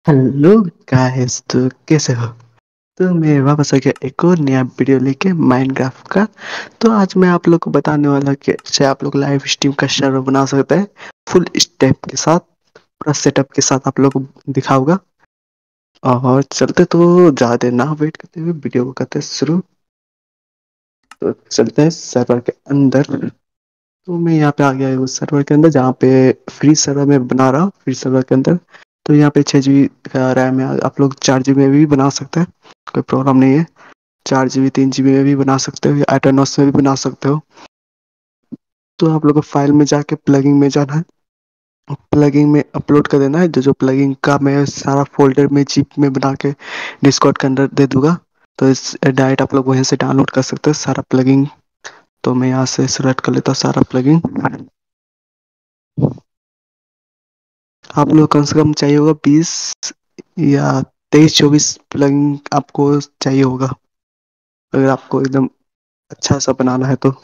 Hello guys, तो कैसे हो? तो मैं वापस आ गया एक और नया वीडियो लेके माइनक्राफ्ट का। तो आज मैं आप लोग को बताने वाला कि कैसे आप लोग लाइव स्ट्रीम का सर्वर बना सकते हैं फुल स्टेप के साथ, पूरा सेटअप के साथ आप लोग को दिखाऊंगा। और चलते तो ज़्यादा देर ना वेट करते हुए वीडियो को करते शुरू। तो चलते हैं सर्वर के अंदर। तो मैं यहाँ पे आ गया हूँ सर्वर के अंदर, जहाँ पे फ्री सर्वर में बना रहा हूँ, फ्री सर्वर के अंदर। तो यहाँ पे 6 GB रैम है, आप लोग 4 GB में भी बना सकते हैं, कोई प्रॉब्लम नहीं है। 4 GB 3 GB में भी बना सकते हो या एटर्नस में भी बना सकते हो। तो आप लोग को फाइल में जाके प्लगिंग में जाना है, प्लगिंग में अपलोड कर देना है। जो प्लगिंग का मैं सारा फोल्डर में जिप में बना के डिस्कॉर्ड के अंदर दे दूंगा। तो इस डायरेक्ट आप लोग वहीं से डाउनलोड कर सकते हैं सारा प्लगिंग। तो मैं यहाँ से सेलेक्ट कर लेता हूँ सारा प्लगिंग। आप लोग कम से कम चाहिए होगा 20 या 23-24 प्लगइन आपको चाहिए होगा, अगर आपको एकदम अच्छा सा बनाना है तो।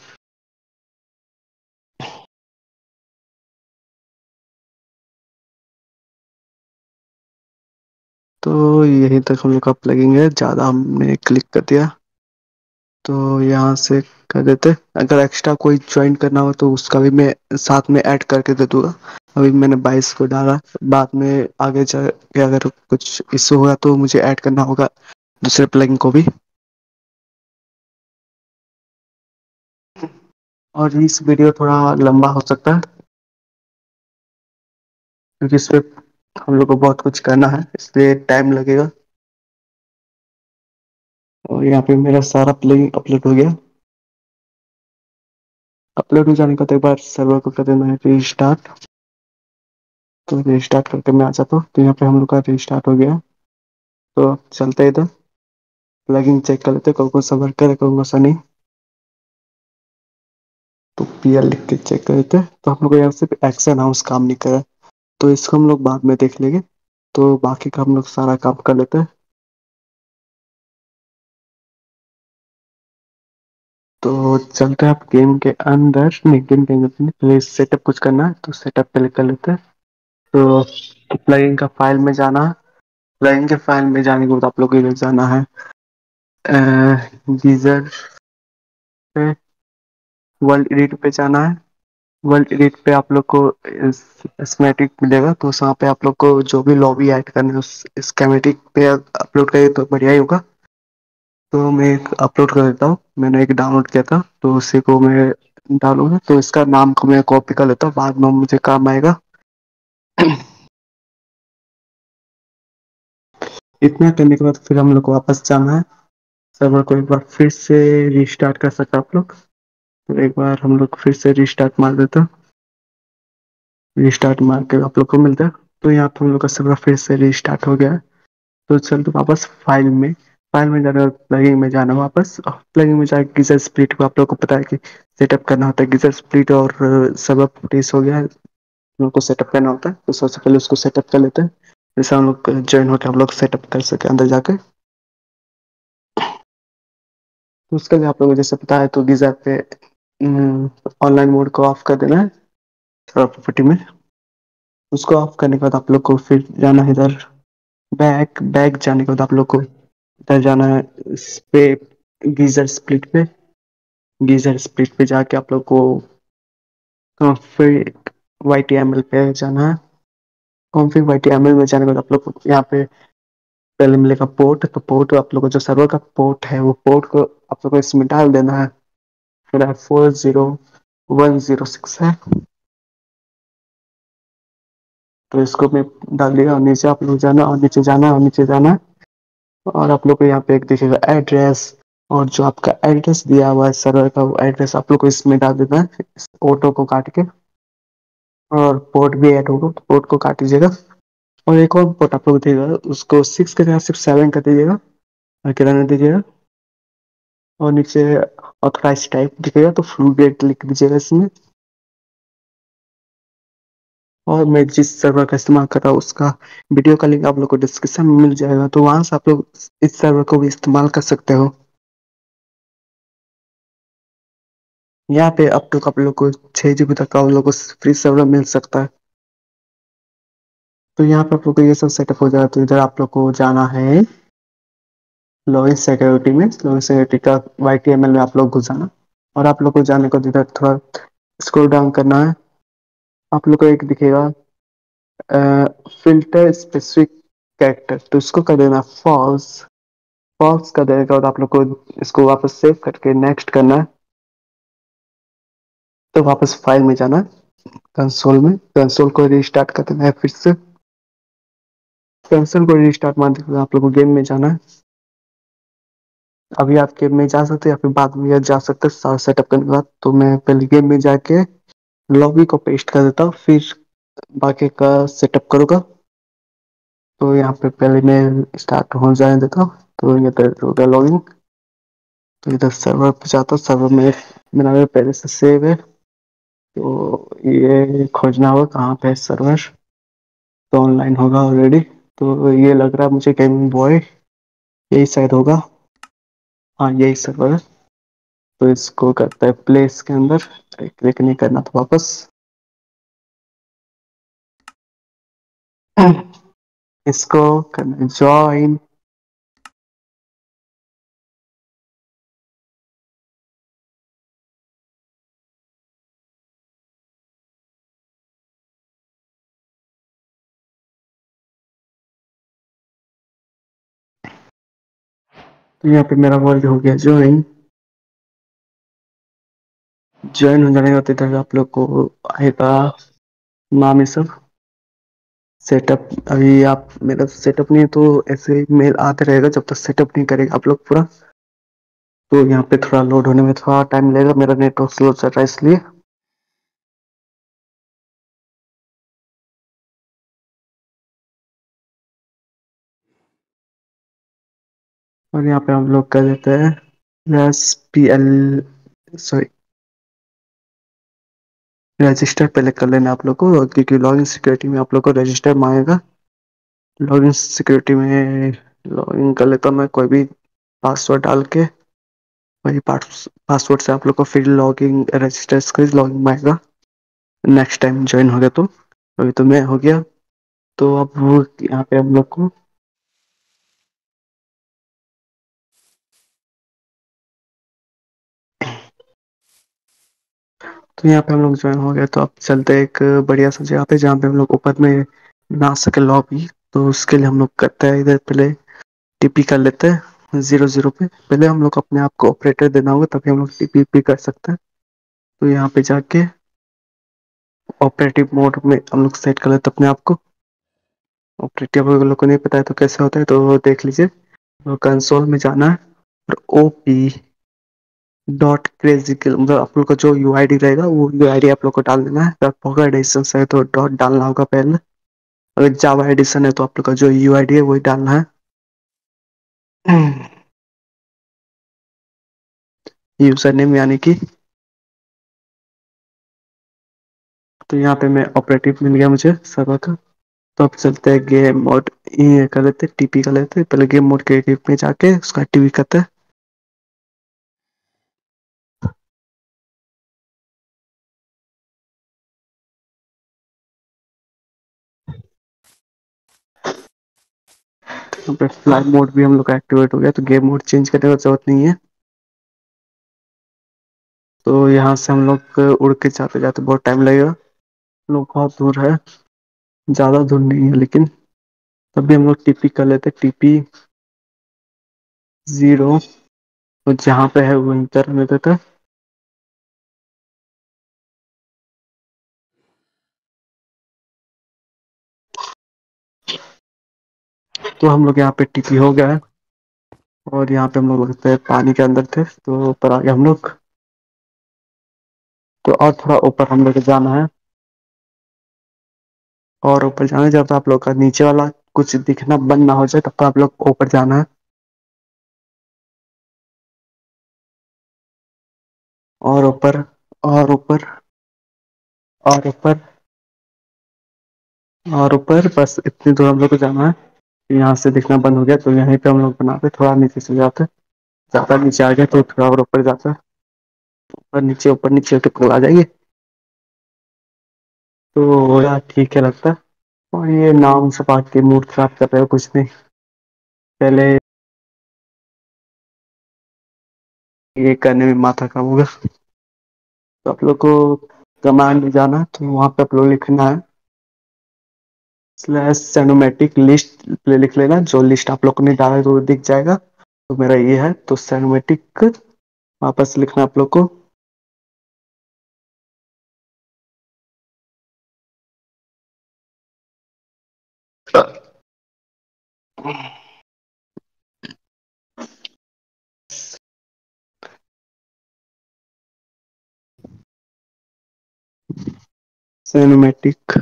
तो यहीं तक हम लोग का प्लगिंग है, ज़्यादा हमने क्लिक कर दिया तो यहाँ से कर देते। अगर एक्स्ट्रा कोई ज्वाइन करना हो तो उसका भी मैं साथ में ऐड करके दे दूंगा। अभी मैंने 22 को डाला, बाद में आगे जाके अगर कुछ इशू होगा तो मुझे ऐड करना होगा दूसरे प्लगइन को भी। और इस वीडियो थोड़ा लंबा हो सकता है क्योंकि इस पे हम लोग को बहुत कुछ करना है, इसलिए टाइम लगेगा। और यहाँ पे मेरा सारा प्लेइंग अपलोड हो गया। अपलोड हो जाने के बाद एक बार सर्वर को कर देना है रीस्टार्ट। तो रीस्टार्ट करके मैं आ जाता हूँ, तो यहाँ पे हम लोग का रीस्टार्ट हो गया। तो चलते हैं इधर, प्लगइन चेक कर लेते हैं कौन कौन सा वर्क करे कौन कौन सा नहीं। तो PL लिख के चेक कर लेते हैं। तो हम लोग को यहाँ सिर्फ एक्शन हाउस काम नहीं कर रहा है, तो इसको हम लोग बाद में देख लेंगे। तो बाकी का हम लोग सारा काम कर लेते हैं। तो चलते हैं आप गेम के अंदर, नहीं गेम के अंदर नहीं, पहले सेटअप कुछ करना है तो सेटअप पहले कर लेते हैं। तो प्लगइन का फाइल में जाना है। प्लगइन के फाइल में जाने के बाद आप लोग को इधर जाना है गीजर पे, वर्ल्ड एडिट पे जाना है। वर्ल्ड एडिट पे आप लोग को स्केमेटिक मिलेगा, तो वहाँ पे आप लोग को जो भी लॉबी ऐड करना है उस स्केमेटिक पे अपलोड करें तो बढ़िया ही होगा। तो मैं एक अपलोड कर देता हूँ, मैंने एक डाउनलोड किया था तो उसी को मैं डालूंगा। तो इसका नाम को मैं कॉपी कर लेता हूँ, बाद में मुझे काम आएगा। इतना करने के बाद फिर हम लोग को वापस जाना है, सर्वर को एक बार फिर से रिस्टार्ट कर सकते हैं आप लोग। तो एक बार हम लोग फिर से रिस्टार्ट मार देते हैं, रिस्टार्ट मार के आप लोग को मिलता है। तो यहाँ पे हम लोग का सर्वर फिर से रिस्टार्ट हो गया है। तो चलते वापस फाइल में, फाइल में जाना, प्लगिंग में जाना वापस। प्लगिंग में जाकर गीजर स्प्लिट को आप लोग को पता है कि सेटअप करना होता है, गीजर स्प्लिट। और सर्वर पुटिस हो गया है, हम लोग को सेटअप करना होता है। तो सबसे पहले उसको सेटअप कर लेते हैं, जैसे हम लोग ज्वाइन होकर हम लोग सेटअप कर सके अंदर जाकर। तो उसका भी आप लोगों को जैसे पता है तो गीजर पे ऑनलाइन मोड को ऑफ कर देना है प्रॉपर्टी में। उसको ऑफ करने के बाद आप लोग को फिर जाना है इधर, बैक बैक जाने के बाद आप लोग को इधर जाना है इस पे, गीजर स्प्लिट पे। गीजर स्प्लिट पे जाके आप लोग को कॉन्फ़िग YTML पे जाना है। कॉन्फ़िग YTML में जाने के बाद आप लोग को यहाँ पे पहले मिलेगा पोर्ट। तो पोर्ट आप लोग को जो सर्वर का पोर्ट है वो पोर्ट को आप लोग को इसमें डाल देना है। मेरा 40106 है, तो इसको मैं डाल दिया। और नीचे आप लोग जाना, और नीचे जाना, और नीचे जाना। और आप लोग को यहाँ पे एक दिखेगा एड्रेस, और जो आपका एड्रेस दिया हुआ है सर्वर का, वो एड्रेस आप लोग को इसमें डाल देना है, इस ऑटो को काट के। और पोर्ट भी ऐड होगा तो पोर्ट को काट दीजिएगा। और एक और पोर्ट आप लोग दिएगा, उसको 6 का जगह सिर्फ 7 कर दीजिएगा, और क्या रहने दीजिएगा। और नीचे ऑथराइज टाइप दिखेगा तो फ्लू डेट लिख दीजिएगा इसमें। और मैं जिस सर्वर का इस्तेमाल कर रहा हूँ उसका वीडियो का लिंक आप लोग को डिस्क्रिप्शन में मिल जाएगा, तो वहां से आप लोग इस सर्वर को भी इस्तेमाल कर सकते हो। यहाँ पे अब तक आप लोग को 6 GB तक का आप लोग को फ्री सर्वर मिल सकता है। तो यहाँ पे आप लोग को ये सब सेटअप हो जाएगा। तो इधर आप लोग को जाना है लॉगिन सिक्योरिटी में। लॉगिन सिक्योरिटी का YTML में आप लोग घुस जाना, और आप लोग को जाने को इधर थोड़ा स्क्रॉल डाउन करना है। आप लोग को एक दिखेगा फिल्टर स्पेसिफिक कैरेक्टर, तो इसको कर देना फॉल्स। फॉल्स कर देने के बाद आप लोग को इसको वापस सेव करके नेक्स्ट करना है। तो वापस फाइल में जाना है, कंसोल में, कंसोल को रिस्टार्ट कर देना है फिर से। कंसोल को रिस्टार्ट मारने के बाद आप लोग को गेम में जाना है। अभी आप गेम में जा सकते हैं या फिर बाद में जा सकते हैं सारा सेटअप करने के बाद। तो मैं पहले गेम में जाके लॉबी को पेस्ट कर देता हूँ, फिर बाकी का सेटअप करूँगा। तो यहाँ पे पहले मैं स्टार्ट हो जाने देता हूँ। तो ये हो गया लॉगिन। तो इधर सर्वर पे जाता हूँ, सर्वर में मेरा पहले से सेव है। तो ये खोजना होगा कहाँ पे है सर्वर। तो ऑनलाइन होगा ऑलरेडी। तो ये लग रहा है मुझे गेमिंग बॉय, यही शायद होगा। हाँ यही सर्वर है। तो इसको करता है प्लेस के अंदर, क्लिक नहीं करना तो वापस इसको करना ज्वाइन। तो यहाँ पे मेरा वर्ड हो गया ज्वाइन। ज्वाइन हो जाने के बाद इधर आप लोग को आएगा नाम ये सब सेटअप। अभी आप मेरा सेटअप नहीं है तो ऐसे मेल आते रहेगा जब तक सेटअप नहीं करेगा आप लोग पूरा। तो यहाँ पे थोड़ा लोड होने में थोड़ा टाइम लगेगा, मेरा नेटवर्क स्लो चल रहा है इसलिए। और यहाँ पे हम लोग कर देते हैं SPL, सॉरी रजिस्टर पहले कर लेना आप लोग को, क्योंकि लॉगिन सिक्योरिटी में आप लोग को रजिस्टर मांगेगा। लॉगिन सिक्योरिटी में लॉगिन कर लेता हूँ मैं, कोई भी पासवर्ड डाल के। वही पासवर्ड से आप लोग को फिर लॉगिन रजिस्टर लॉगिन मांगेगा नेक्स्ट टाइम ज्वाइन हो गया तो। अभी तो मैं हो गया। तो अब वो यहाँ पे हम लोग को तो यहाँ पे हम लोग ज्वाइन हो गए। तो अब चलते हैं एक बढ़िया सा जगह पे जहाँ पे हम लोग ऊपर में ना सके लॉबी। तो उसके लिए हम लोग करते हैं इधर पहले टीपी कर लेते हैं 0 0 पे। पहले हम लोग अपने आप को ऑपरेटर देना होगा तभी हम लोग टीपी कर सकते हैं। तो यहाँ पे जाके ऑपरेटिव मोड में हम लोग सेट कर लेते हैं अपने आप को। ऑपरेटिव लोग को नहीं पता है तो कैसे होता है तो देख लीजिए। तो कंसोल में जाना है और OP .crazy मतलब आप लोग का जो UID रहेगा वो UID आप लोग को डाल देना है। अगर पॉकेट एडिशन है तो डॉट डालना होगा पहले। अगर जावा एडिशन है तो आप लोग का जो UID है वही डालना है। यूजर नेम यानी कि। तो यहाँ पे मैं ऑपरेटिव मिल गया मुझे सर्वर का। तो अब चलते हैं गेम मोड, ये कर लेते टीपी कर लेते। पहले गेम मोड क्रिएटिव में जाके उसका टीवी करते हैं। यहाँ पे फ्लाइट मोड भी हम लोग का एक्टिवेट हो गया। तो गेम मोड चेंज करने की जरूरत नहीं है। तो यहाँ से हम लोग उड़ के जाते जाते बहुत टाइम लगेगा। लोग बहुत दूर है, ज्यादा दूर नहीं है लेकिन तब भी हम लोग टीपी कर लेते। टीपी 0, तो जहाँ पे है वहीं पर रहने देते। तो हम लोग यहाँ पे टीपी हो गया है। और यहाँ पे हम लोग लगता है पानी के अंदर थे तो ऊपर आ गए हम लोग। तो और थोड़ा ऊपर हम लोग जाना है। और ऊपर जाना है जब आप लोग का नीचे वाला कुछ दिखना बंद ना हो जाए तब तो आप लोग ऊपर जाना है। और ऊपर, और ऊपर, और ऊपर, और ऊपर, बस इतनी दूर हम लोग को जाना है। यहाँ से दिखना बंद हो गया तो यहीं पे हम लोग बनाते थोड़ा नीचे से जाते। ज्यादा नीचे आ गए तो थोड़ा और ऊपर जाता है। ऊपर नीचे तो आ जाएंगे। तो यार ठीक है लगता है। और ये नाम सपा के मूड खराब कर रहे हो कुछ नहीं। पहले ये करने में माथा काम होगा। तो आप लोग को कमांड में जाना है, तो वहां पे आप लोग लिखना है स्लैश सिनेमैटिक लिस्ट पे लिख लेना। जो लिस्ट आप लोग ने डाला है तो वो दिख जाएगा। तो मेरा ये है, तो सिनेमैटिक वापस लिखना आप लोग को। सिनेमैटिक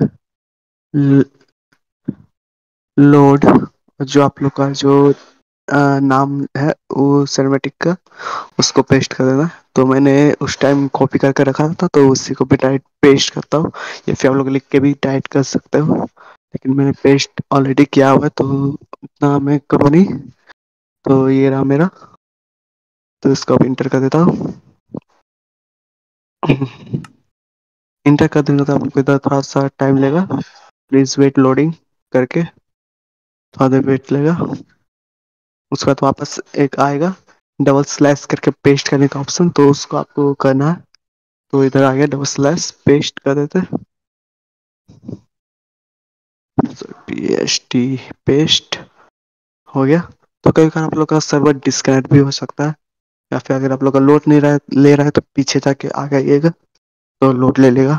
लोड, जो आप लोग का जो नाम है वो सिनेमैटिक का, उसको पेस्ट कर देना। तो मैंने उस टाइम कॉपी करके रखा था, तो उसी को भी डायरेक्ट पेस्ट करता हूँ, या फिर आप लोग लिख के भी टाइप कर सकते हो, लेकिन मैंने पेस्ट ऑलरेडी किया हुआ है तो उतना मैं करूँ नहीं। तो ये रहा मेरा, तो इसको अब इंटर कर देता हूँ। इंटर कर देंगे तो आपको इधर थोड़ा सा टाइम लेगा, प्लीज वेट लोडिंग करके, थोड़ा देर वेट लेगा। उसके बाद वापस एक आएगा डबल स्लैश करके पेस्ट करने का ऑप्शन, तो उसको आपको करना है। तो इधर आ गया डबल स्लैश पेस्ट कर देते, पी एस टी पेस्ट हो गया। तो कई बार आप लोग का सर्वर डिस्कनेक्ट भी हो सकता है, या फिर अगर आप लोग का लोड नहीं रहा ले रहा है तो पीछे जाके आ जाइएगा, तो लोड ले लेगा।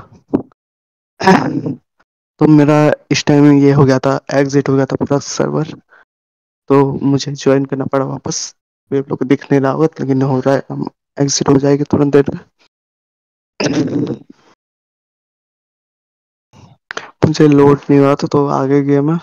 तो मेरा इस टाइम ये हो गया था, एग्जिट हो गया था पूरा सर्वर, तो मुझे ज्वाइन करना पड़ा वापस। फिर आप लोग को दिख नहीं रहा होगा, लेकिन हो रहा है, हम एग्जिट हो जाएगी तुरंत देर में। मुझे लोड नहीं हो रहा था, तो आगे गया मैं।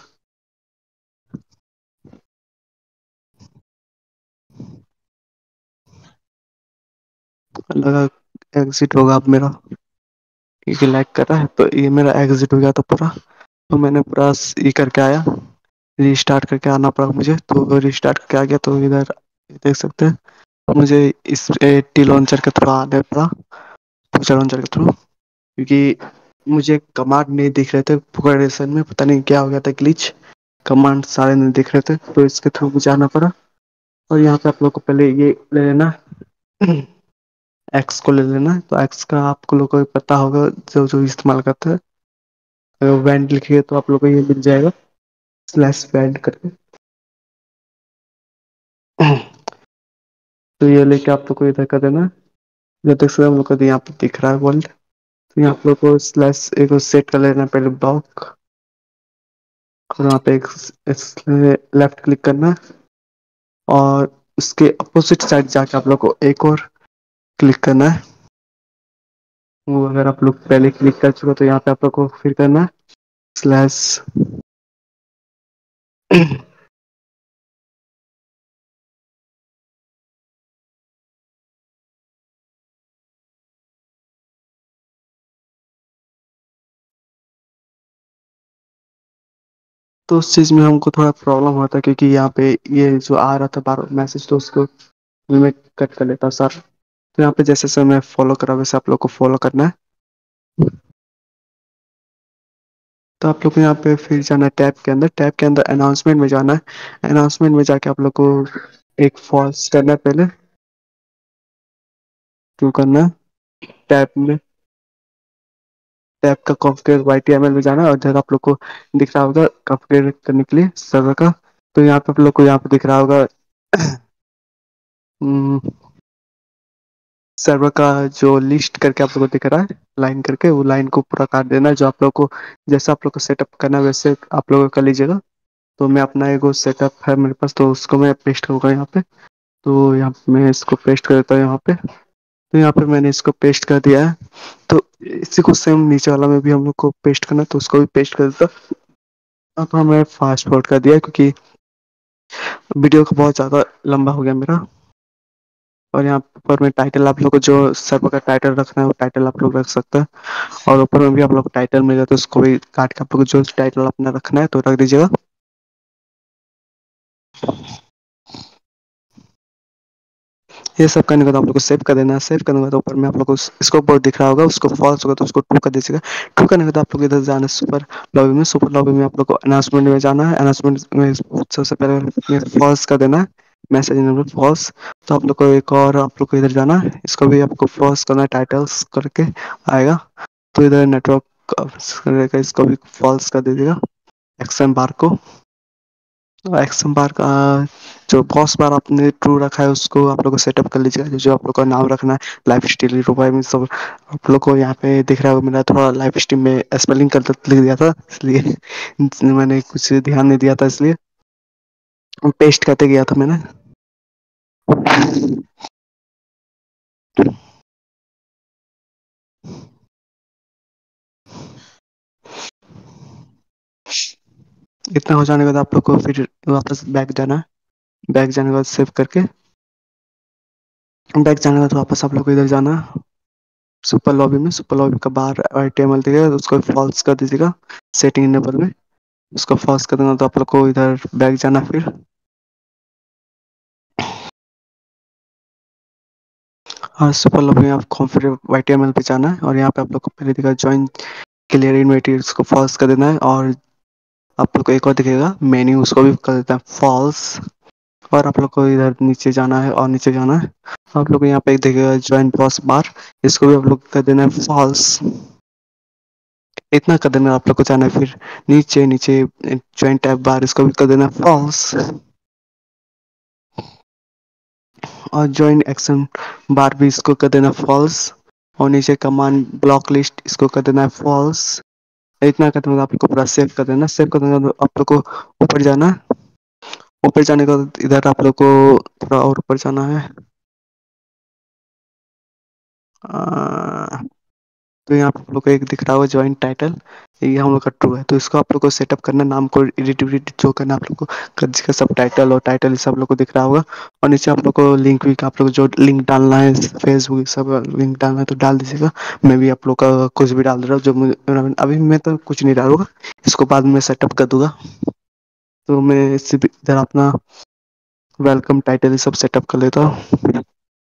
लगा एग्जिट होगा अब मेरा, क्योंकि लैग कर रहा है। तो ये मेरा एग्जिट हो गया था पूरा। तो मैंने पूरा ये करके आया, रीस्टार्ट करके आना पड़ा मुझे। तो रीस्टार्ट करके आ गया, तो इधर देख सकते हैं। तो मुझे इस टी लॉन्चर के थ्रू आने पड़ा, फूचर लॉन्चर के थ्रू, क्योंकि मुझे कमांड नहीं दिख रहे थे प्रोग्रेशन में, पता नहीं क्या हो गया था ग्लिच, कमांड सारे नहीं दिख रहे थे, तो इसके थ्रू मुझे आना पड़ा। और यहाँ पे आप लोग को पहले ये ले लेना, एक्स को ले लेना है। तो एक्स का आप लोग को पता होगा, जो जो इस्तेमाल करते हैं। अगर वेंट लिखिए तो आप लोग को ये मिल जाएगा, स्लैश वेंट करके। तो ये लेके आप लोग को इधर कर देना। जब तक से हम लोग को यहाँ पे दिख रहा है वर्ल्ड, तो यहाँ आप लोग को स्लैश एक सेट कर लेना पहले ब्लॉक, और वहाँ पे एक लेफ्ट क्लिक करना, और उसके अपोजिट साइड जाके आप लोग को एक और क्लिक करना है। वो अगर आप लोग पहले क्लिक कर चुके हो, तो यहाँ पे आप लोग को फिर करना है स्लैश। तो उस चीज में हमको थोड़ा प्रॉब्लम होता है, क्योंकि यहाँ पे ये जो आ रहा था बार मैसेज, तो उसको मैं कट कर लेता सर। तो यहाँ पे जैसे जैसे मैं फॉलो करा, वैसे आप लोग को फॉलो करना है। तो आप लोग को यहाँ पे फिर जाना है टैब के अंदर, टैब के अंदर अनाउंसमेंट में जाना है। अनाउंसमेंट में जाके आप लोग को एक फॉल्स करना है पहले, क्यों करना है टैब में, टैब का कॉन्फ़िगर YTML में जाना है, और इधर आप लोग को दिख रहा होगा कॉन्फ़िगर करने के लिए सर्वर का। तो यहाँ पे आप लोग को यहाँ पे दिख रहा होगा सर्वर का जो लिस्ट करके आप लोग को दिख रहा है लाइन करके, वो लाइन को पूरा काट देना है। जो आप लोग को जैसा आप लोग को सेटअप करना है वैसे आप लोग कर लीजिएगा। तो मैं अपना एगो सेटअप है मेरे पास, तो उसको मैं पेस्ट करूँगा यहाँ पे। तो यहाँ पे मैं इसको पेस्ट कर देता हूँ यहाँ पे। तो यहाँ पे मैंने इसको पेस्ट कर दिया है। तो इसी को सेम नीचे वाला में भी हम लोग को पेस्ट करना है, तो उसको भी पेस्ट कर देता। अब हमें फास्ट फॉरवर्ड कर दिया, क्योंकि वीडियो का बहुत ज़्यादा लंबा हो गया मेरा। और यहाँ पर मैं टाइटल, आप लोग को जो सर्वर का टाइटल रखना है वो टाइटल आप लोग रख सकते हैं। और ऊपर में भी आप लोग को टाइटल मिल जाता है, उसको भी काट के आप लोग को जो टाइटल अपना रखना है तो रख दीजिएगा। ये सब करने के बाद आप लोग को सेव कर देना है। सेव करने के बाद ऊपर में आप लोग को इसको बोर्ड दिख रहा होगा, उसको फॉल्स होगा तो उसको ट्रू कर दीजिएगा। ट्रू करने के बाद आप लोग इधर जाना है सुपर लॉबी में। सुपर लॉबी में आप लोग को अनाउंसमेंट में जाना है। अनाउंसमेंट में सबसे पहले फॉल्स कर देना है, मैसेज नंबर फॉल्स। तो आप लोग को एक और आप लोग को इधर जाना है, इसको भी आपको फॉल्स करना है, टाइटल्स करके आएगा। तो इधर नेटवर्क इसको भी फॉल्स कर दीजिएगा, एक्शन बार को। एक्शन बार का जो कॉस्ट बार आपने ट्रू रखा है उसको आप लोग को सेटअप कर लीजिएगा। जो आप लोग का नाम रखना है लाइफ स्टाइल रूपये में सब आप लोग को यहाँ पे दिख रहा होगा। मेरा थोड़ा लाइफ स्ट्रीम में स्पेलिंग कर लिख दिया था, इसलिए मैंने कुछ ध्यान नहीं दिया था, इसलिए पेस्ट करते गया था मैंने। इतना हो जाने के बाद आप लोग को फिर वापस बैक जाना है। बैक जाने के बाद सेव करके बैक जाने के बाद वापस आप लोग को इधर जाना है सुपर लॉबी में। सुपर लॉबी का बाहर टेबल दिखेगा, उसको फॉल्स कर दीजिएगा सेटिंग इनेबल में। उसको फॉल्स कर देना तो आप लोग को इधर बैक जाना फिर। हाँ, सुपर लॉबी में आप कॉन्फिगर वाईटीएमएल पे जाना है और यहाँ पे आप लोग को पहले दिखा ज्वाइन क्लियर इन मटेरियल्स को फॉल्स कर देना है। और आप लोग को एक और दिखेगा मेन्यू, उसको भी कर देता है फॉल्स। और आप लोग को इधर नीचे जाना है और नीचे जाना है। आप लोग को यहाँ पे एक दिखेगा ज्वाइन बॉस बार, इसको भी आप लोग कर देना है फॉल्स। इतना कर देना आप लोग को जाना है फिर नीचे नीचे ज्वाइन टैब बार, इसको भी कर देना है फॉल्स। और ज्वाइन एक्शन बार भी इसको कर देना फॉल्स। और नीचे कमांड ब्लॉक लिस्ट इसको कर देना है फॉल्स। इतना करते हैं आप लोग को पूरा सेव कर देना। सेव कर देना तो आप लोग को ऊपर जाना है। ऊपर जाने के बाद इधर आप लोग को थोड़ा और ऊपर जाना है। तो यहाँ पे आप लोग को एक दिख रहा होगा ज्वाइन टाइटल, ये हम लोग का ट्रू है। तो इसको आप लोग को सेटअप करना, नाम को एडिट एडिट जो करना आप लोग को कर जिसका सब टाइटल और टाइटल सब लोग को दिख रहा होगा। और नीचे आप लोग को लिंक भी आप लोग जो लिंक डालना है फेसबुक सब लिंक डालना है तो डाल दीजिएगा। मैं भी आप लोग का कुछ भी डाल दे रहा हूँ जो अभी मैं तो कुछ नहीं डालूंगा, इसको बाद में सेटअप कर दूंगा। तो मैं इससे इधर अपना वेलकम टाइटल ये सब सेटअप कर लेता हूँ।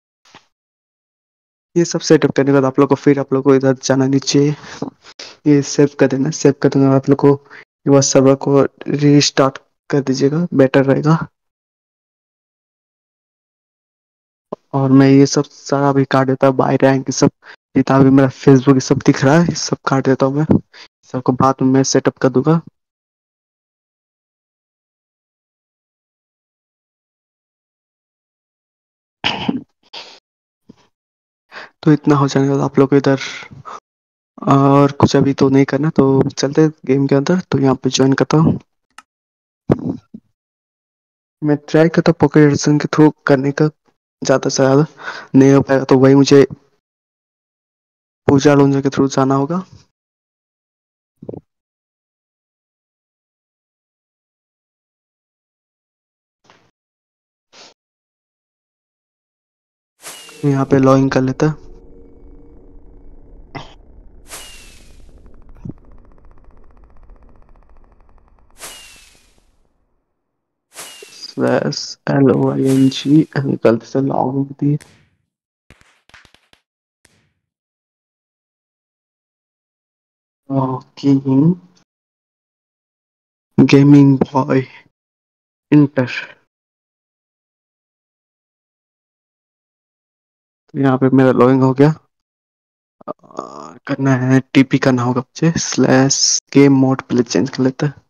ये सब सेटअप करने के बाद आप लोग को फिर आप लोग को इधर जाना नीचे, ये सेव कर देना। सेव कर देना आप लोग को वह सर्वर को रीस्टार्ट कर दीजिएगा, बेटर रहेगा। और मैं ये सब सारा भी काट देता हूँ, बाय रैंक सब जितना भी मेरा फेसबुक ये सब दिख रहा है ये सब काट देता हूँ मैं। सबको बाद में मैं सेटअप कर दूंगा। तो इतना हो जाने के बाद आप लोग को इधर और कुछ अभी तो नहीं करना, तो चलते गेम के अंदर। तो यहाँ पे ज्वाइन करता हूँ। मैं ट्राई करता हूँ पॉकेट एडिशन के थ्रू करने का, ज़्यादा से ज़्यादा नहीं हो पाएगा तो वही मुझे पूजा लूंजा के थ्रू जाना होगा। यहाँ पे लॉगिन कर लेता है। स्लैश LOING गलती से लॉगिन दी। Gaming gaming boy enter. तो यहाँ पे मेरा लॉगिन हो गया। करना है TP करना होगा मुझे, स्लैश गेम मोड पहले चेंज कर लेता है।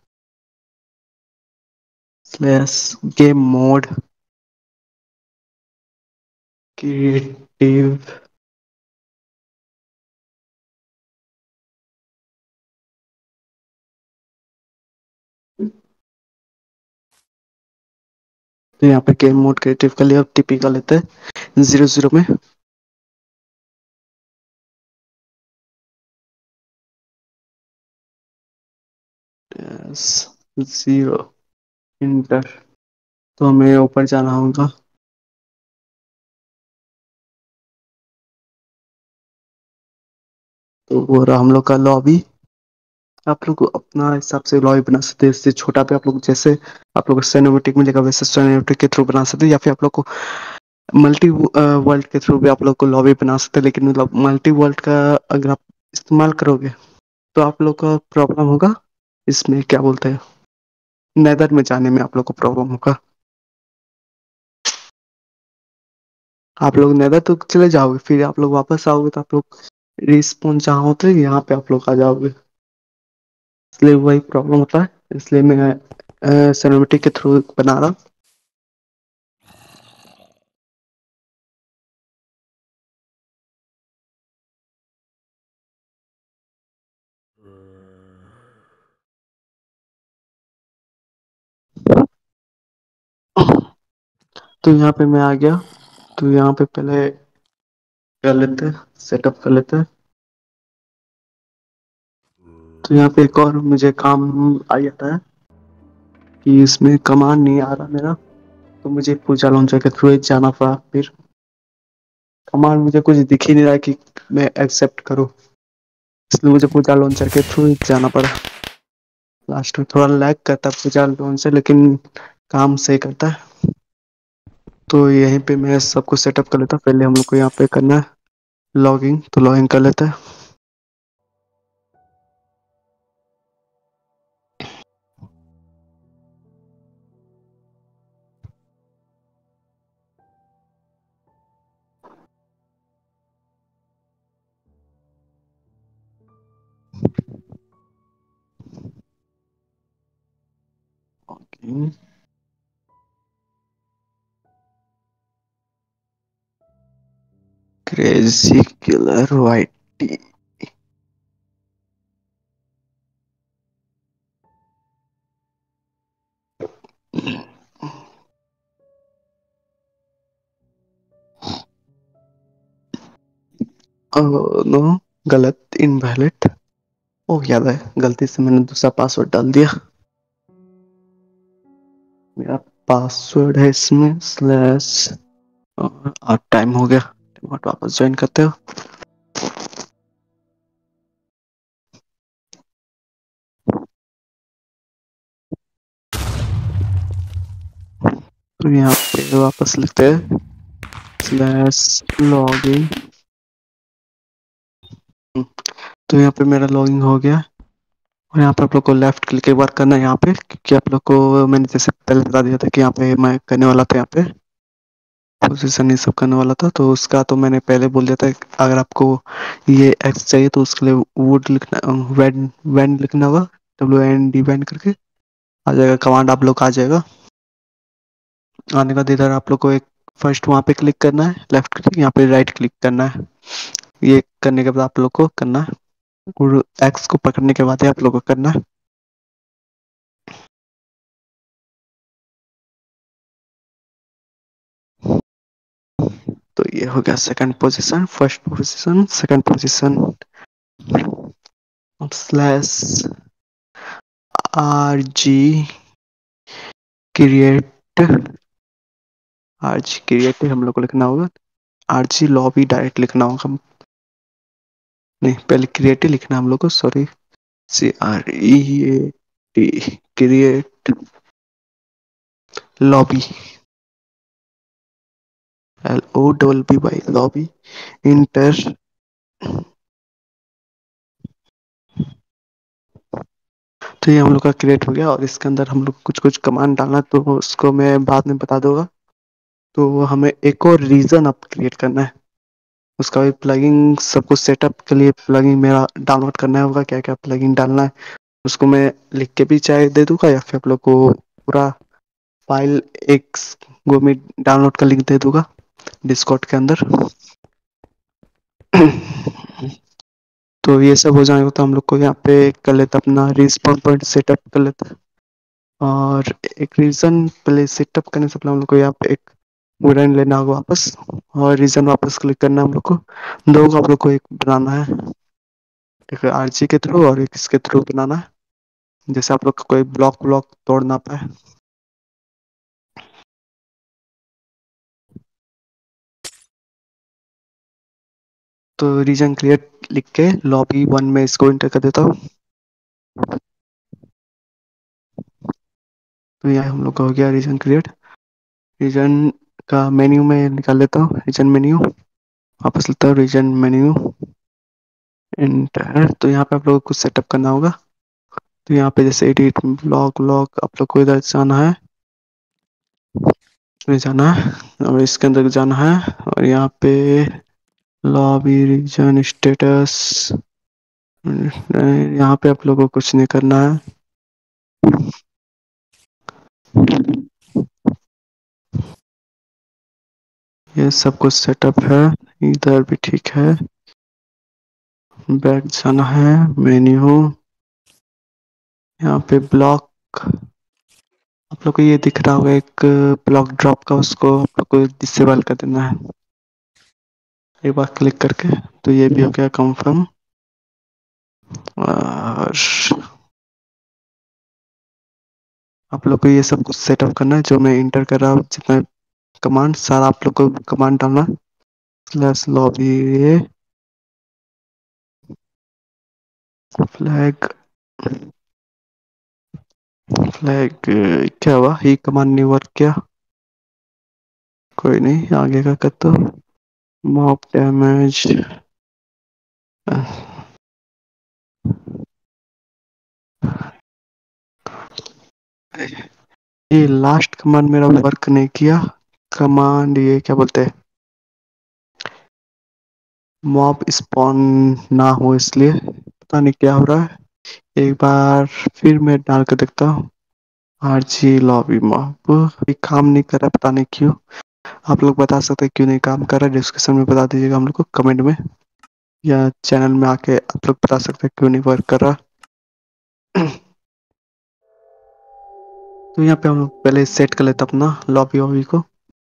Slash game mode creative. तो यहाँ पे गेम मोड क्रिएटिव कर लिया। अब TP कर लेते हैं 00 में। Yes 0 enter. तो हमें ऊपर जाना होगा। तो वो रहा हम लोग का लॉबी। आप लोग अपना हिसाब से लॉबी बना सकते हैं, इससे छोटा पे आप लोग जैसे आप लोग को सिनेमैटिक मिलेगा वैसे सिनेमैटिक के थ्रू बना सकते हैं, या फिर आप लोग को मल्टी वर्ल्ड के थ्रू भी आप लोग को लॉबी बना सकते हैं, लेकिन मतलब मल्टी वर्ल्ड का अगर आप इस्तेमाल करोगे तो आप लोग का प्रॉब्लम होगा। इसमें क्या बोलते हैं, नेदर में जाने में आप लोग को प्रॉब्लम होगा। आप लोग नेदर तो चले जाओगे, फिर आप लोग वापस आओगे तो आप लोग रिस्पॉन जहाँ होते हैं यहाँ पे आप लोग आ जाओगे, इसलिए वही प्रॉब्लम होता है। इसलिए मैं सिनेमेटिक के थ्रू बना रहा हूँ। तो यहाँ पे मैं आ गया। तो यहाँ पे पहले कर लेते हैं, सेटअप कर लेते हैं। तो यहाँ पे एक और मुझे काम आ जाता है कि इसमें कमांड नहीं आ रहा मेरा, तो मुझे पूजा लॉन्चर के थ्रू जाना पड़ा। फिर कमांड मुझे कुछ दिख ही नहीं रहा कि मैं एक्सेप्ट करूँ, इसलिए मुझे पूजा लॉन्चर के थ्रू जाना पड़ा। लास्ट में थोड़ा लैग करता है पूजा लॉन्चर, लेकिन काम सही करता है। तो यहीं पे मैं सबको सेटअप कर लेता हूँ। पहले हम लोग को यहाँ पे करना है लॉगिंग, तो लॉगिंग कर लेते हैं। Okay, crazy killer white. No, गलत, इनवैलिड। ओह याद है, गलती से मैंने दूसरा पासवर्ड डाल दिया। मेरा पासवर्ड है इसमें स्लैश, और टाइम हो गया। वापस ज्वाइन करते हो। तो यहाँ पे वापस लिखते हैं स्लैश लॉगिन। तो यहाँ पे मेरा लॉगिन हो गया। और यहाँ पे आप लोग को लेफ्ट क्लिक एक बार करना है यहाँ पे, क्योंकि आप लोग को मैंने जैसे पहले बता दिया था कि यहाँ पे मैं करने वाला था, यहाँ पे पोजीशन ये सब करने वाला था। तो उसका तो मैंने पहले बोल दिया था कि अगर आपको ये एक्स चाहिए तो उसके लिए वुड लिखना, वैन वैन लिखना होगा, WND वैन करके आ जाएगा, कमांड आप लोग का आ जाएगा। आने का इधर आप लोग को एक फर्स्ट वहाँ पे क्लिक करना है, लेफ्ट क्लिक, यहाँ पे राइट क्लिक करना है। ये करने के बाद आप लोग को करना है, और एक्स को पकड़ने के बाद ही आप लोग को करना है। तो ये हो गया second position, first position, second position. Slash RG create, RG create हम लोग को लिखना होगा। RG लॉबी डायरेक्ट लिखना होगा, नहीं पहले क्रिएट ही लिखना है हम लोग को, sorry. CREAT create lobby, LOBBY lobby, enter. तो ये हम लोग का क्रिएट हो गया, और इसके अंदर हम लोग कुछ कुछ कमांड डालना, तो उसको मैं बाद में बता दूंगा। तो हमें एक और रीजन अब क्रिएट करना है, उसका भी प्लगइन, सब कुछ सेटअप के लिए प्लगइन मेरा डाउनलोड करना होगा। क्या क्या प्लगइन डालना है उसको मैं लिख के भी चाहे दे दूंगा, या फिर आप लोग को पूरा फाइल एक गो में डाउनलोड का लिंक दे दूंगा डिस्कॉर्ड के अंदर। तो ये सब हो जाएगा तो हम लोग को यहाँ पे कर लेते अपना रिस्पॉन पॉइंट सेटअप कर लेते। और एक रीजन पहले सेटअप करने से पहले हम लोग को यहाँ पे एक वुडन लेना होगा वापस, और रीजन वापस क्लिक करना है हम लोग को। दो को आप लोग को एक बनाना है, एक RG के थ्रू और एक इसके थ्रू बनाना है, जैसे आप लोग को कोई ब्लॉक ब्लॉक तोड़ना पाए। तो रीजन क्रिएट लिख के लॉबी 1 में इसको इंटर कर देता हूँ। तो यहाँ हम लोग का हो गया रीजन क्रिएट। रीजन का मेन्यू में निकाल लेता हूँ, रीजन मेन्यू वापस लेता हूँ, रीजन मेन्यू एंटर। तो यहाँ पे आप लोगों को कुछ सेटअप करना होगा। तो यहाँ पे जैसे एडिट ब्लॉग व्लॉग आप लोग को इधर जाना है, इसमें जाना है और इसके अंदर जाना है और यहाँ पे लॉबी रीजन स्टेटस, यहाँ पे आप लोगों को कुछ नहीं करना है। ये सब कुछ सेटअप है, इधर भी ठीक है। बैक जाना है, मेन्यू, यहाँ पे ब्लॉक आप लोग को ये दिख रहा होगा एक ब्लॉक ड्रॉप का, उसको आप लोग को डिसेबल कर देना है एक बार क्लिक करके। तो ये भी हो गया कंफर्म। और आप लोग को ये सब कुछ सेटअप करना है जो मैं इंटर कर रहा हूँ, जितना कमांड सारा आप लोग को कमांड डालना। स्लैश लॉबी फ्लैग फ्लैग, क्या हुआ, ये कमांड नहीं वर्क किया, कोई नहीं आगे का कर दो। मॉब डैमेज, ये लास्ट कमांड मेरा वर्क नहीं किया। कमांड ये क्या बोलते हैं, मॉब स्पॉन ना हो इसलिए, पता नहीं क्या हो रहा है। एक बार फिर मैं डाल कर देखता हूँ। आरजी लॉबी मॉब ये काम नहीं कर रहा, पता नहीं क्यों। आप लोग बता सकते हैं क्यों नहीं काम कर रहा है, डिस्क्रिप्शन में बता दीजिएगा हम लोग को कमेंट में, या चैनल में आके आप लोग बता सकते हैं क्यों नहीं वर्क कर रहा। तो यहाँ पे हम लोग पहले सेट कर लेते अपना लॉबी वॉबी को।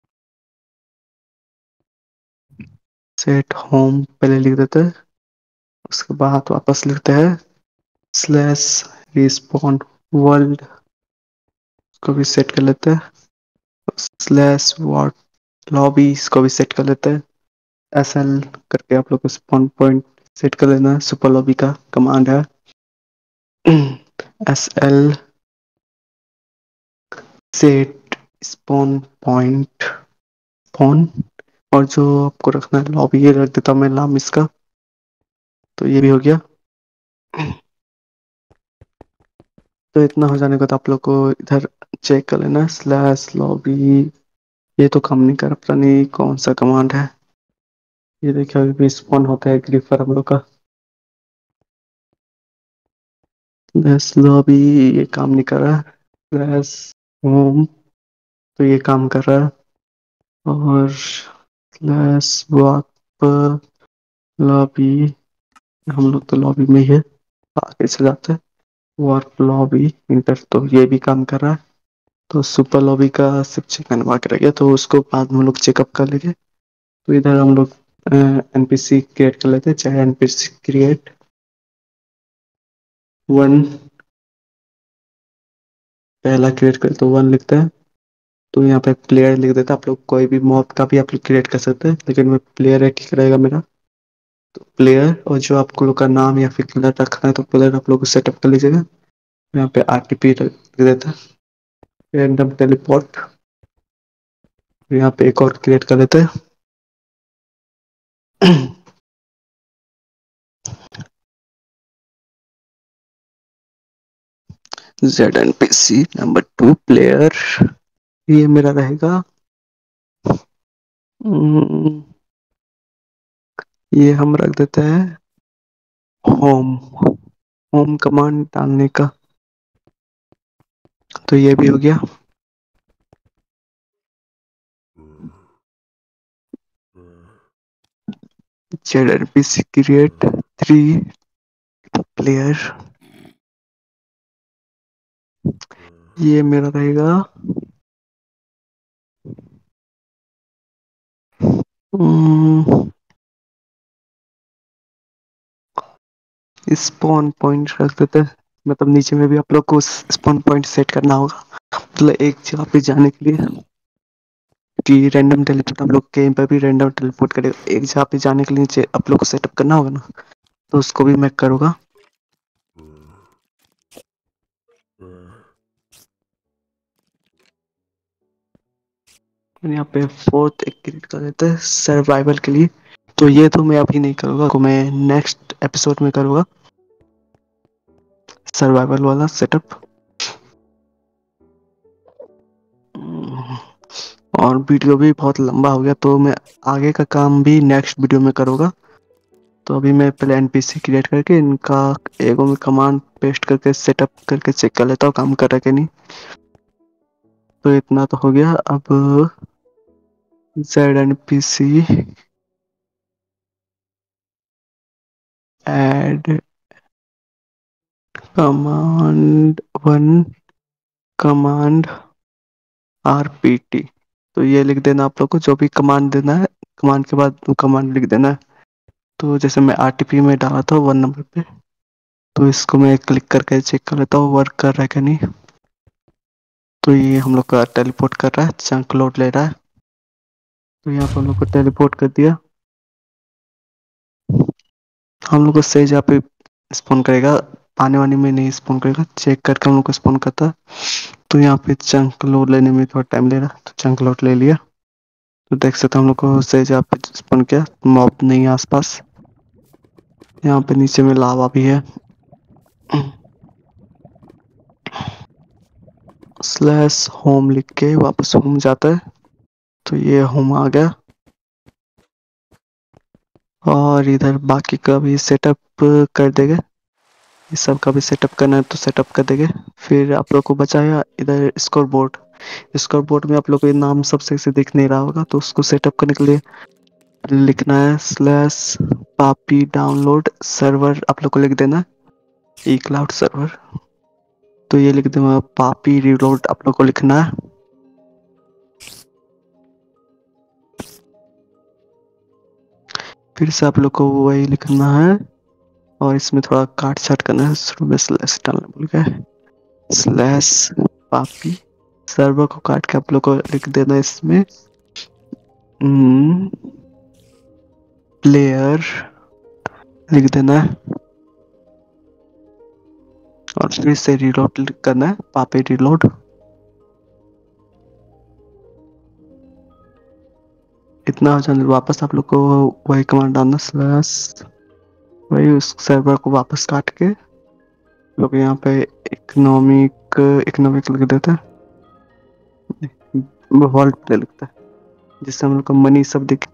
सेट होम पहले लिख देते हैं, उसके बाद वापस लिखते हैं स्लैश रिस्पॉन्ड वर्ल्ड को भी सेट कर लेते हैं, स्लैश वॉट लॉबी इसको भी सेट कर लेते हैं। एस एल करके आप लोग को स्पॉन पॉइंट सेट कर लेना है, सुपर लॉबी का कमांड है। S L set spawn point phone, और जो आपको रखना है लॉबी ये रख देता हूँ मैं नाम इसका। तो ये भी हो गया। तो इतना हो जाने के बाद आप लोग को इधर चेक कर लेना स्लैश लॉबी, ये तो काम नहीं कर, पता नहीं कौन सा कमांड है। ये देखिए अभी भी स्पॉन होता है ग्रीफर हम लोग का। स्लैश लॉबी ये काम नहीं कर रहा, स्लैश होम तो ये काम कर रहा है, और स्लैश वर्क लॉबी, हम लोग तो लॉबी में ही है, आगे से जाते हैं वर्क लॉबी इंटर, तो ये भी काम कर रहा है। तो सुपर लॉबी का सिर्फ चेक बनवा के रह गया, तो उसको बाद में हम लोग चेकअप कर लेंगे। तो इधर हम लोग एनपीसी क्रिएट कर लेते हैं, चाहे एनपीसी क्रिएट वन, पहला क्रिएट कर तो वन लिखते हैं। तो यहाँ पे प्लेयर लिख देता है, आप लोग कोई भी मॉब का भी आप लोग क्रिएट कर सकते हैं, लेकिन मैं प्लेयर है ठीक रहेगा मेरा। तो प्लेयर, और जो आपको लोग का नाम या फिर कलर रखना है तो कलर आप लोग सेटअप कर लीजिएगा। यहाँ पे आरटीपी लिख देता है, रैंडम टेलीपोर्ट, यहाँ पे एक और क्रिएट कर लेते हैं। ZNPC नंबर 2 प्लेयर, ये मेरा रहेगा। हम्म, ये हम रख देते हैं होम, होम कमांड डालने का। तो ये भी हो गया। ZNPC क्रिएट 3 प्लेयर, ये मेरा रहेगा स्पॉन पॉइंट रख देते हैं, मतलब नीचे में भी आप लोग को स्पॉन पॉइंट सेट करना होगा, मतलब एक जगह पे जाने के लिए, कि रैंडम टेलीपोर्ट हम लोग कहीं पर भी रैंडम टेलीपोर्ट करेगा, एक जगह पे जाने के लिए नीचे आप लोग को सेटअप करना होगा ना, तो उसको भी मैं करूँगा। यहाँ पे फोर्थ एक क्रिएट कर देते हैं सर्वाइवल के लिए। तो ये तो मैं अभी नहीं करूँगा, को मैं नेक्स्ट एपिसोड में करूँगा सर्वाइवल वाला सेटअप। और वीडियो भी बहुत लंबा हो गया, तो मैं आगे का काम भी नेक्स्ट वीडियो में करूँगा। तो अभी मैं पहले एनपीसी क्रिएट करके इनका एगो में कमांड पेस्ट करके सेटअप करके चेक कर लेता हूँ काम कर रहा है कि नहीं। तो इतना तो हो गया। अब Z NPC add command 1 command RPT. तो ये लिख देना आप लोग को, जो भी कमांड देना है कमांड के बाद कमांड लिख देना है। तो जैसे मैं आरटीपी में डाला था 1 नंबर पे, तो इसको मैं क्लिक करके चेक कर लेता हूँ वर्क कर रहा है कि नहीं। तो ये हम लोग का टेलीपोर्ट कर रहा है, चंक लोड ले रहा है। तो यहाँ पर हम लोग को टेलीपोर्ट कर दिया। हम लोग को सही जगह पे स्पॉन करेगा, पानी वानी में नहीं स्पॉन करेगा, चेक करके हम लोग को स्पॉन करता है। तो यहाँ पे चंक लोड लेने में थोड़ा टाइम ले रहा है, तो चंक लोड ले लिया। तो देख सकते हम लोग को सही जगह पे स्पॉन किया, मॉब नहीं है आसपास। यहाँ पे नीचे में लावा भी है। स्लैश होम लिख के वापस होम जाता है। तो ये होम आ गया। और इधर बाकी का भी सेटअप कर देंगे। इस सब का भी सेटअप करना है तो सेटअप कर देंगे। फिर आप लोग को बचाया इधर स्कोर बोर्ड। स्कोर बोर्ड में आप लोग को ये नाम सबसे से दिख नहीं रहा होगा, तो उसको सेटअप करने के लिए लिखना है स्लैश पापी डाउनलोड सर्वर। आप लोग को लिख देना ई क्लाउड सर्वर। तो ये लिख दूंगा पापी रिलोड, आप लोग को लिखना है। फिर से आप लोग को वही लिखना है, और इसमें थोड़ा काट छाट करना है, शुरू में स्लैश डालना भूल गए। स्लैश पापी सर्वर को काट के आप लोग को लिख देना इसमें प्लेयर लिख देना है। और फिर से रिलोड करना है, पापी रिलोड। इतना हो जाने वापस आप लोग को वही कमांड डालना स्लैश, वही उस सर्वर को वापस काट के लोग यहाँ पे इकोनॉमिक इकोनॉमिक लिख देता है, वर्ल्ड प्ले लिखता है, जिससे हम लोग को मनी सब दिखे।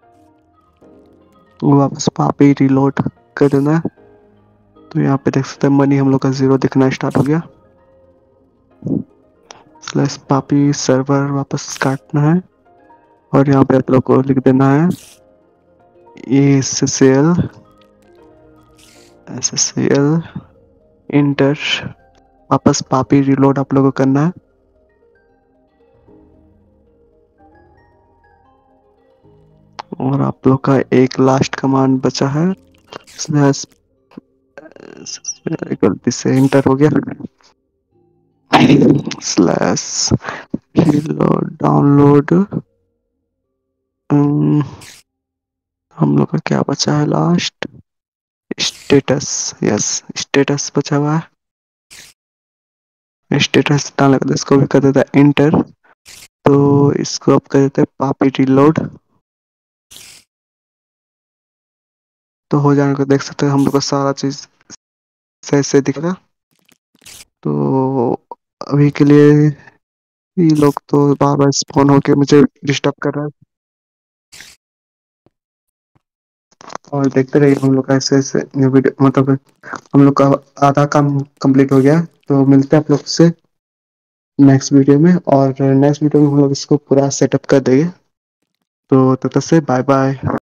वापस पापी रिलोड कर देना है। तो यहाँ पे देख सकते हैं मनी हम लोग का 0 दिखना स्टार्ट हो गया। स्लैश पापी सर्वर वापस काटना है, और यहाँ पे आप लोग को लिख देना है SSL इंटर। वापस पापी रिलोड आप लोगों को करना है। और आप लोग का एक लास्ट कमांड बचा है, स्लैश गलती से इंटर हो गया, स्लैश रिलोड डाउनलोड। हम लोग का क्या बचा है लास्ट, स्टेटस। यस, स्टेटस बचा हुआ है। स्टेटस डालने के लिए इसको भी कर देता है इंटर। तो इसको अब कर देते हैं पापी रिलोड। तो हो जाने को देख सकते हैं हम लोग का सारा चीज सही से दिख रहा। तो अभी के लिए ये लोग तो बार बार स्पॉन होके मुझे डिस्टर्ब कर रहा है, और देखते रहिए हम लोग का ऐसे ऐसे न्यू वीडियो। मतलब हम लोग का आधा काम कंप्लीट हो गया, तो मिलते हैं आप लोग से नेक्स्ट वीडियो में। और नेक्स्ट वीडियो में हम लोग इसको पूरा सेटअप कर देंगे। तो तब तक से बाय बाय।